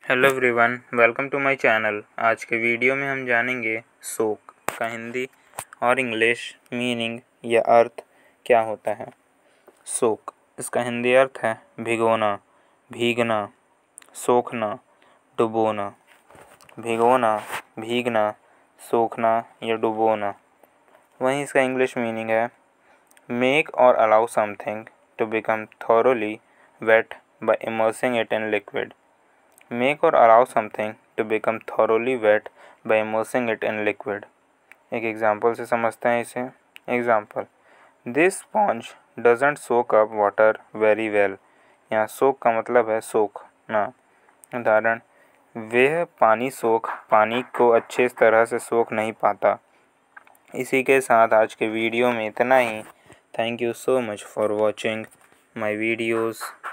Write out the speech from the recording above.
Hello everyone, welcome to my channel. आज के video में हम जानेंगे सोक का हिंदी और इंग्लिश मीनिंग या अर्थ क्या होता है। सोक, इसका हिंदी अर्थ है भिगोना, भीगना, सोखना, डुबोना। भिगोना, भीगना, सोखना या डुबोना। वहीं इसका इंग्लिश मीनिंग है मेक और allow something to become thoroughly wet by immersing it in liquid. Make or allow something to become thoroughly wet by immersing it in liquid। एक एग्जाम्पल से समझते हैं इसे। Example, this sponge doesn't soak up water very well. यहाँ soak का मतलब है सोखना। उदाहरण, वह पानी को अच्छे तरह से सोख नहीं पाता। इसी के साथ आज के वीडियो में इतना ही। Thank you so much for watching my videos.